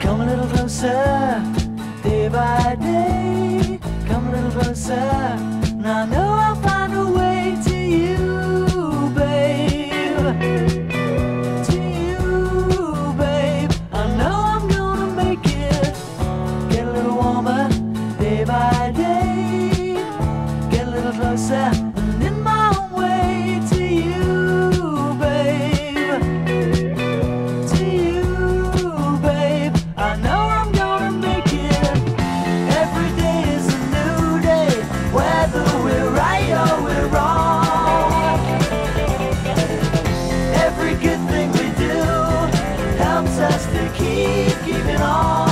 Come a little closer, day by day. Come a little closer, and I know I'll find a way to you, babe. To you, babe. I know I'm gonna make it. Get a little warmer, day by day. Get a little closer, and in my own way to you, babe. To you, babe. I know I'm gonna make it. Every day is a new day, whether we're right or we're wrong. Every good thing we do helps us to keep keeping on.